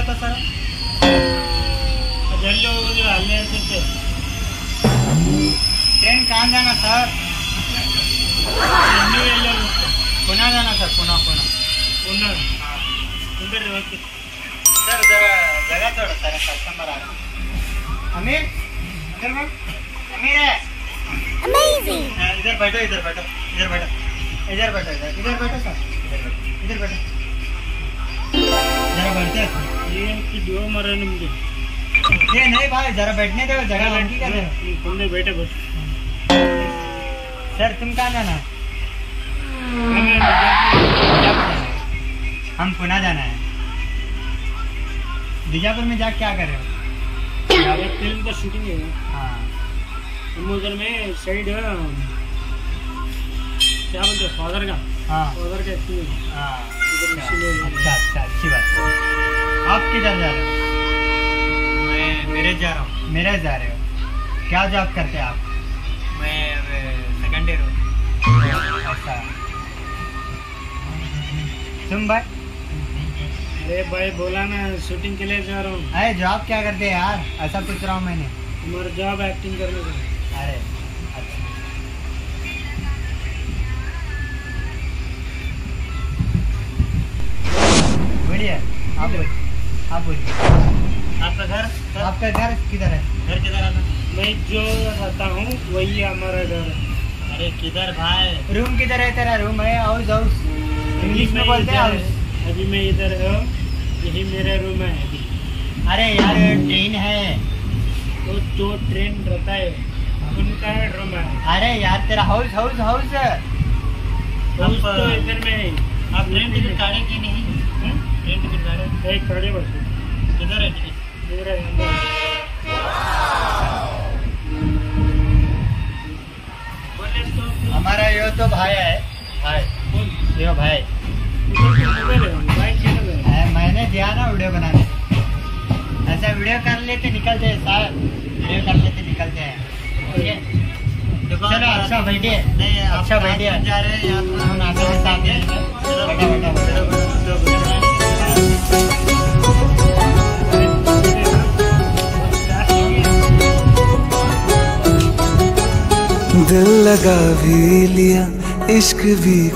होता सर जल्दी हल्ले ट्रेन कहाँ जाना सर? पुणे जाना सर, पुणे सर जरा जगह छोड़ो सर, कस्टमर आ रहा है। अमीर इधर बैठ, अमीर है इधर बैठो, इधर बैठो, इधर बैठो, इधर बैठो, इधर बैठो सर, इधर बैठो, जरा बैठते ये की दो मरे मुझे ये नहीं भाई, जरा बैठने दो, जगह लड़की का तुमने बैठे बस। सर तुम कहाँ जाना है? हम पुणे जाना है। बीजापुर में जा क्या कर रहे हो? फिल्म का शूटिंग है। हाँ उधर में साइड क्या बोलते फादर का। हाँ फादर का हाँ अच्छा अच्छा अच्छी बात। आप किधर जा रहे हो? मैं मेरे जा रहा हूँ। मेरे जा रहे हो? क्या जॉब करते हैं आप? मैं सेकंड ईयर हूँ। अच्छा तुम भाई? अरे भाई बोला ना शूटिंग के लिए जा रहा हूँ। अरे जॉब क्या करते हैं यार, ऐसा पूछ रहा हूँ मैंने। तुम्हारा जॉब एक्टिंग करने का। अरे अच्छा बढ़िया। आप बोलिए आपका घर किधर है? घर किधर है? मैं जो रहता हूँ वही हमारा घर। अरे किधर भाई? रूम किधर है तेरा? रूम है हाउस? हाउस इंग्लिश में बोलते हैं हाउस। अभी मैं इधर हूँ, यही मेरा रूम है अभी। अरे यार ट्रेन है तो जो ट्रेन रहता है उनका रूम है। अरे यार तेरा हाउस हाउस हाउस हाउस तो इधर में है। आप ट्रेन टिकट काटे कि नहीं? ट्रेन टिकट काटे बस। किधर है टिकट? इधर है। हमारा यो तो भाई है, भाई यो भाई मैंने दिया ना वीडियो बनाने। ऐसा वीडियो कर लेते निकलते हैं सर, वीडियो कर लेते निकलते हैं। ठीक है चलो अच्छा बैठिए। नहीं अच्छा बैठिए, जा रहे हैं हम आगे के साथ दिल लगा भी लिया, इश्क भी